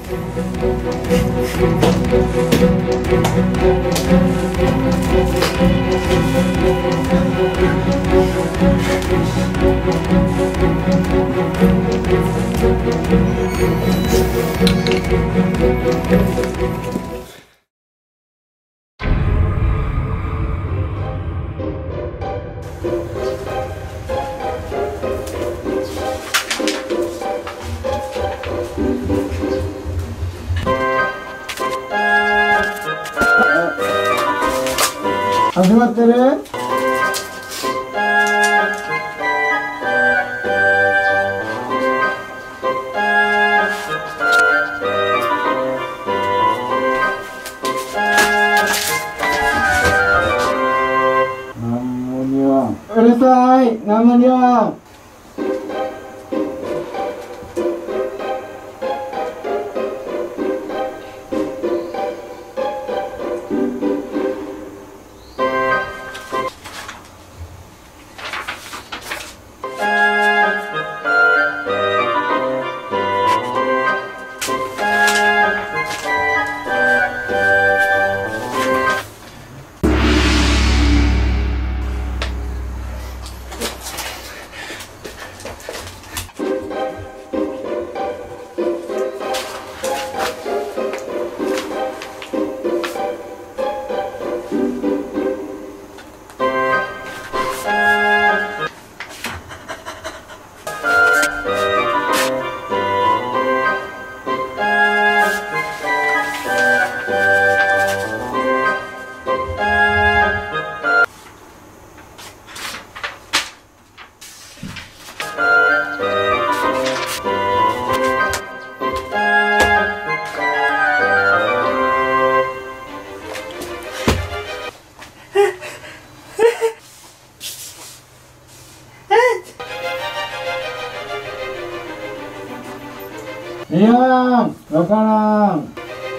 始まってる？うるさい、何も言わん。いやー、わからん。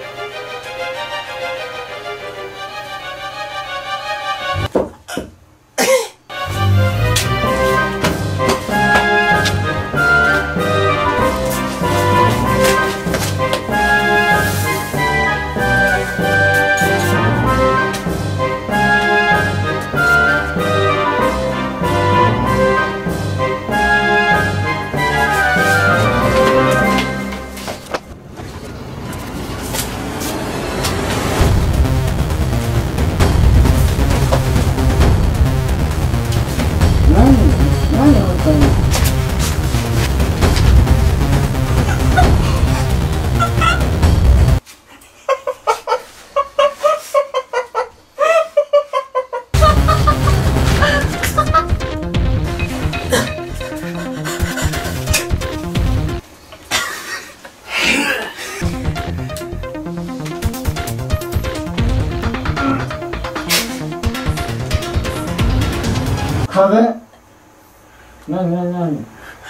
壁？なに？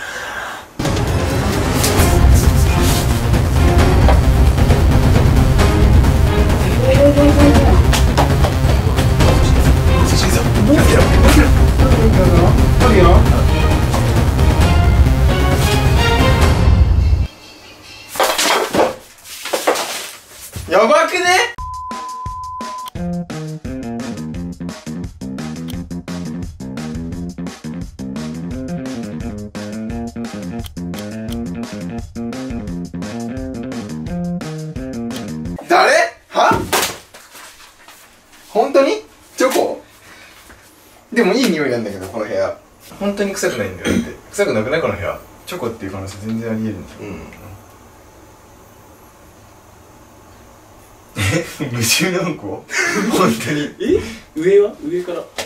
やばくね？誰？は？本当に？チョコ？でもいい匂いなんだけど、この部屋。本当に臭くないんだよ。だって臭くなくないこの部屋。チョコっていう可能性全然あり得るんだよ。無臭のうんこ？本当に。 上は？上から